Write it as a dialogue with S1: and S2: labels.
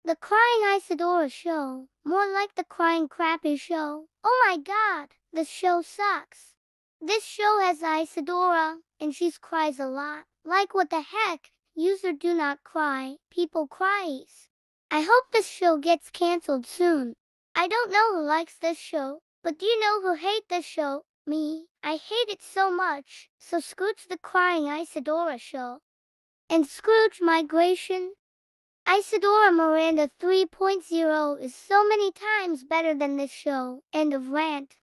S1: The Crying Isadora Show. More like the Crying Crappy Show. Oh my god, this show sucks. This show has Isadora, and she cries a lot. Like what the heck? User do not cry, people cries. I hope this show gets cancelled soon. I don't know who likes this show, but do you know who hate this show? Me. I hate it so much. So Scrooge the Crying Isadora Show. And Scrooge Migration. Isadora Miranda 3.0 is so many times better than this show. End of rant.